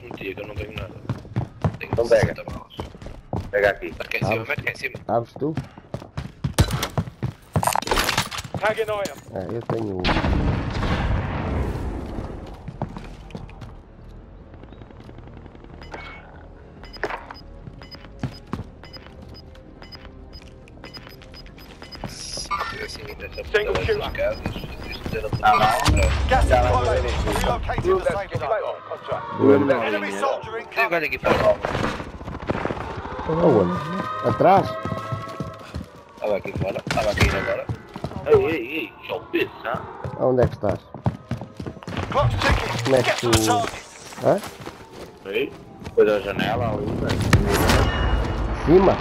metia, que eu não tenho nada. Tenho Então pega. 60 balas. Pega aqui. Mete cá em cima, mete cá em cima. Sabes tu? Tagging item. Eu tenho um. Assim, nessa Single puta shooter. dessas casas, isto era Gas is Yeah, located. Relocating the safe zone. Duas. Enemy soldier Tem um incoming. gajo aqui fora. Aonde? Atrás? Estava aqui fora, estava aqui agora. Ei, é o peso, hein? Aonde é que estás? Clock's ticking. Como é Get que to tu... the target. Hã? Aí. Depois da janela ali, velho. Cima?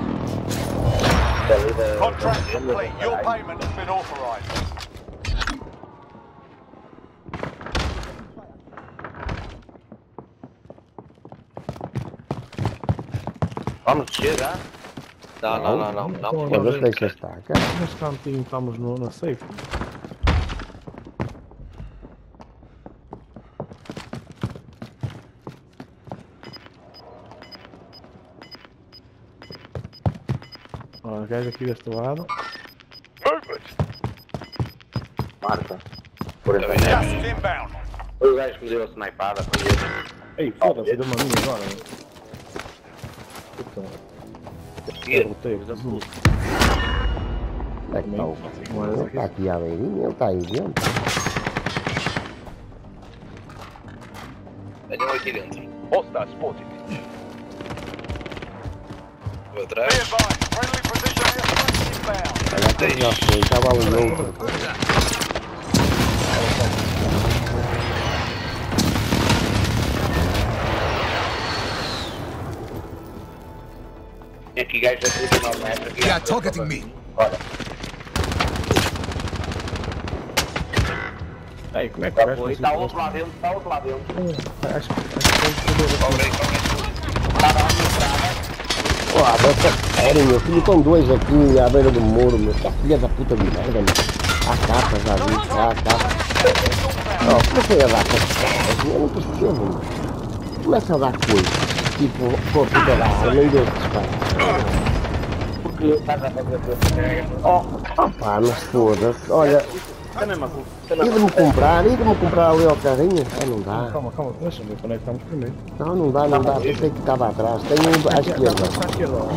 Ali da- Contract da- complete. Your Caralho. payment has been authorized. Vamos descer já? Não. Foda-se, deixa estar, cara. Neste cantinho estamos na safe. Olha, o gajo aqui deste lado. Movement. Marca. Por Também exemplo. Gas is inbound. Foi o gajo que me deu a snipada. Foi ele. Ei, foda-se, deu uma minha agora. Puta, derrotei. Onde é que está o... Ele está aqui à beirinha, ele está aí dentro. Tenho um aqui dentro. Hostile spotted. Vou Be atrás. advised. Friendly precision airstrike inbound. Olha, aquele já foi, estava ali outro. Tem aqui gajo a 39 metros. Aqui. Yeah, targeting me. Olha. Ei, como é que o Já gajo foi. conseguiu? Está outro lá dentro. Está outro lá dentro. Acho que foi Cobre aí. Estava lá na estrada. Deixa sério, meu filho, estão dois aqui à beira do muro, meu. Que filha da puta de merda, meu. Há capa, já vi, há capa. Comecei a dar com os caras, eu não percebo, meu. Começa a dar coisas, tipo, com a puta da arma, nem Deus dispara. Porque estás a fazer a tua entrega. Pá, mas foda-se, olha, Está mesmo a ia-me comprar ali ao carrinho. Não dá. Calma, deixa-me ver quando é que estamos primeiro. Não dá, pensei que estava atrás. Tem um à esquerda. Está à esquerda, ó.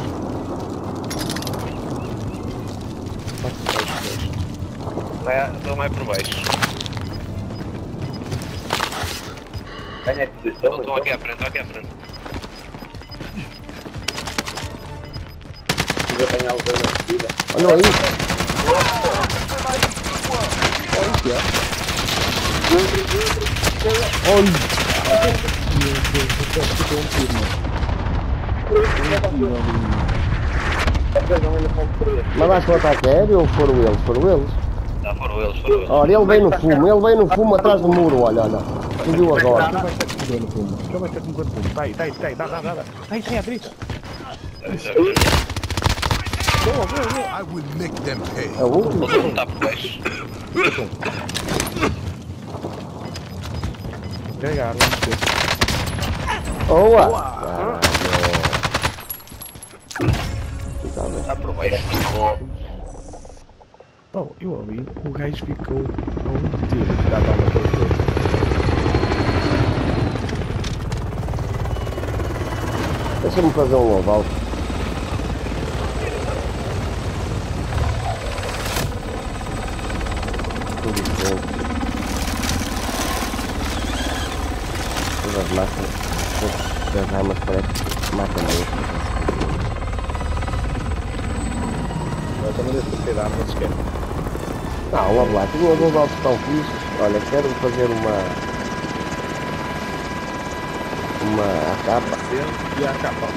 Estou mais por baixo. Ganha a posição. Estão aqui à frente, Preciso apanhar o dedo na subida. Olha aí. Mas vais para o ataque aéreo ou foram eles? Já foram eles. Olha, ele veio no fumo atrás do muro, olha. Subiu agora. Vai ter que morrer no fumo. Já vai ter que morrer no fumo. Dá, dá. Aí, à direita. I will make them pay. É o último. Não está por baixo. Pegar, vamos ter. Boa! Está por baixo. Oh, eu ali, o gajo ficou a um tiro. Já estava todo. Deixa-me fazer um loadout. Tudo bem. Todas as máquinas, as armas parece que matam mesmo. Eu também devo ter dado, não se esquece. Não, olha lá, tinha loadouts tão fixe. Olha, quero fazer uma capa. E a capa.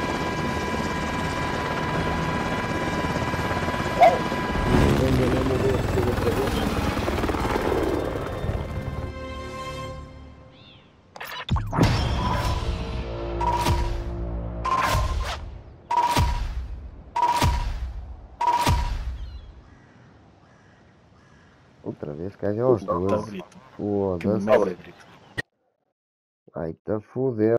Outra vez, que é os dois. Foda-se. Ai, tá fudeu.